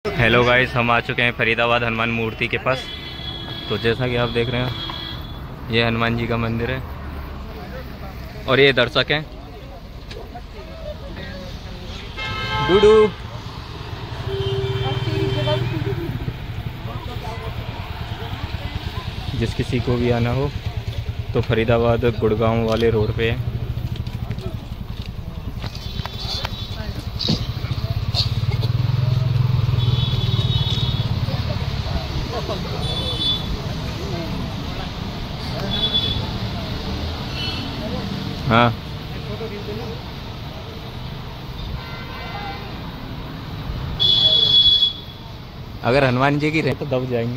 Hello guys, हम आ चुके हैं फरीदाबाद हनुमान मूर्ति के पास। तो जैसा कि आप देख रहे हैं, ये हनुमान जी का मंदिर है और ये दर्शक हैं। डूडू जिस किसी को भी आना हो तो फरीदाबाद गुड़गांव वाले रोड पे है। हाँ, अगर हनुमान जी की रहे तो दब जाएंगे।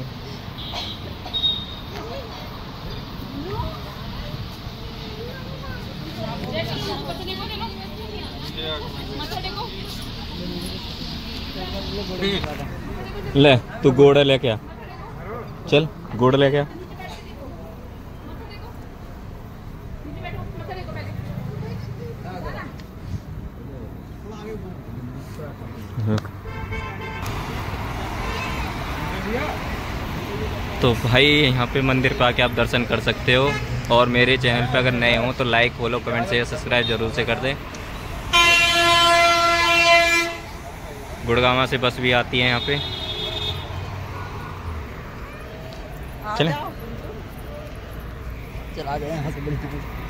ले तू गोड़ लेके आ, चल गोड़ लेके आ। तो भाई यहाँ पे मंदिर पे आके आप दर्शन कर सकते हो। और मेरे चैनल पे अगर नए हो तो like, follow, comment, share, subscribe जरूर से कर दें। गुड़गांव से बस भी आती है यहाँ पे। चलें। चला गए यहाँ से।